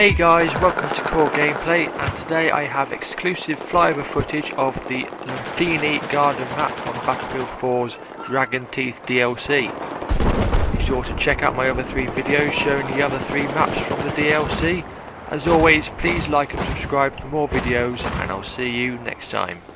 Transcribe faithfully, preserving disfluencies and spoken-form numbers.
Hey guys, welcome to Core Gameplay, and today I have exclusive flyover footage of the Lumphini garden map from Battlefield four's Dragon Teeth D L C. Be sure to check out my other three videos showing the other three maps from the D L C. As always, please like and subscribe for more videos, and I'll see you next time.